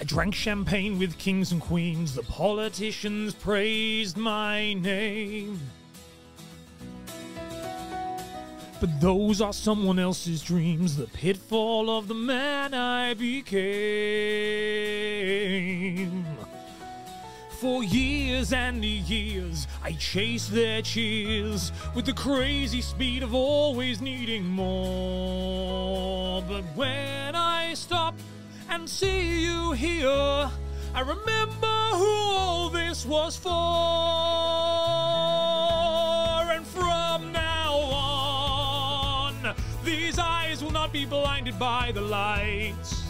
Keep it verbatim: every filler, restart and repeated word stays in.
drank champagne with kings and queens, the politicians praised my name. But those are someone else's dreams, the pitfall of the man I became. For years and years, I chased their cheers with the crazy speed of always needing more. But when I stop and see you here, I remember who all this was for. And from now on, these eyes will not be blinded by the lights.